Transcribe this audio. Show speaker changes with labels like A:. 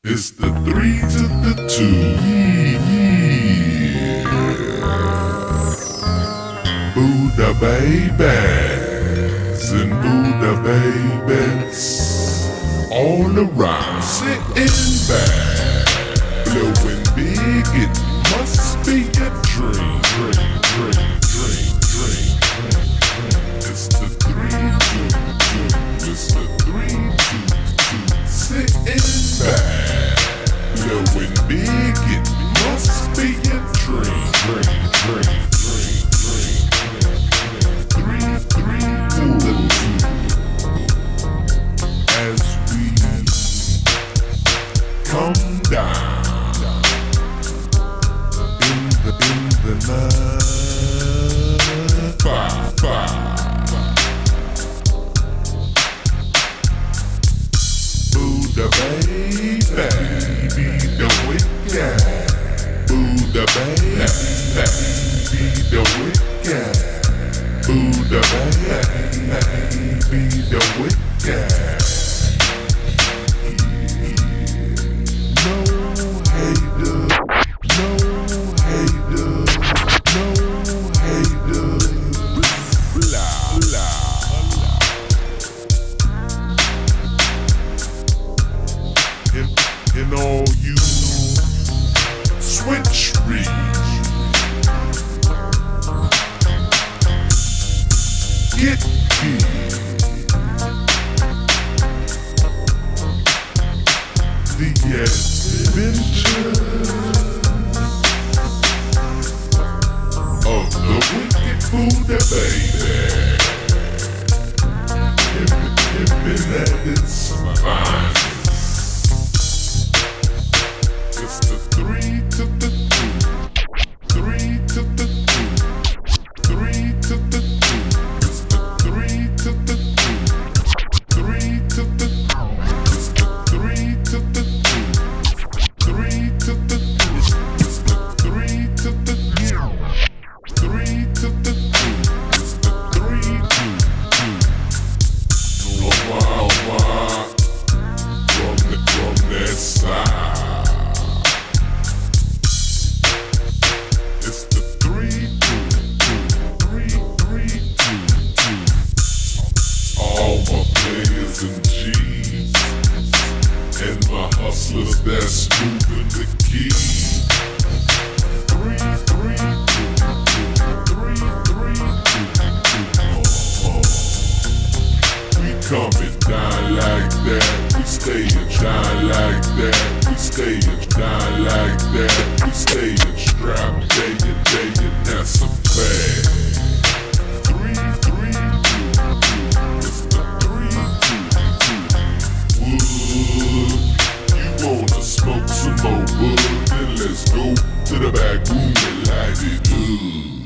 A: It's the 3 to the 2. Yeah. Buddha babies and Buddha babies all around. Sitting back, blowing big. It must be a dream. It's the 3 to 2. It's the 3 to 2. Sitting back, blowing big. It must be a dream. 3 to the 2. As we come down in the night. 5. Buddha baby, the wicked. Buddha baby, the wicked. Buddha baby, the wicked. No hater, no hater, no hater. Blah, blah. And all you switchery, get key. The adventure of the wicked Buddha baby. If at its finest. It's the 3 to the 2. 3 to the 2. 3 to the 2. It's the 3 to the 2. 3 to the 2. It's the 3 to the 2. 3 to the 2. It's the 3 to the 2. 3 to the 2. It's the 3 to 2. From that side. It's the 3 to 2. All my players and G's and my hustlers that's moving the key. 3 2. We coming down like that. We staying down like that. We staying down like that. We staying strapped day and that's a fact. 3 to 2. It's the 3 to 2. Wood, you wanna smoke some more wood? Then let's go to the back room and light it up.